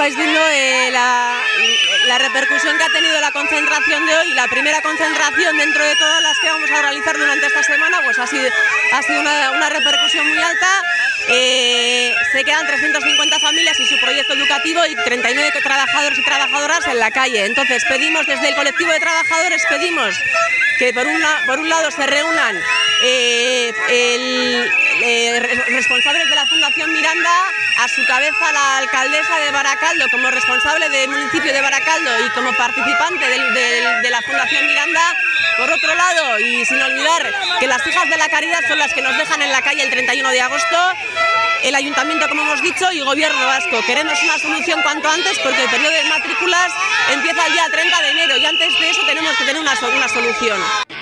estáis viendo la repercusión que ha tenido la concentración de hoy. La primera concentración dentro de todas las que vamos a realizar durante esta semana, pues ha sido una repercusión muy alta. Se quedan 350 familias y su proyecto educativo y 39 trabajadores y trabajadoras en la calle. Entonces pedimos desde el colectivo de trabajadores, pedimos que por un lado se reúnan responsables de la Fundación Miranda, a su cabeza la alcaldesa de Baracaldo como responsable del municipio de Baracaldo y como participante de la Fundación Miranda. Por otro lado, y sin olvidar que las hijas de la caridad son las que nos dejan en la calle el 31 de agosto, el ayuntamiento, como hemos dicho, y gobierno vasco. Queremos una solución cuanto antes porque el periodo de matrículas empieza el día 30 de enero y antes de eso tenemos que tener una solución.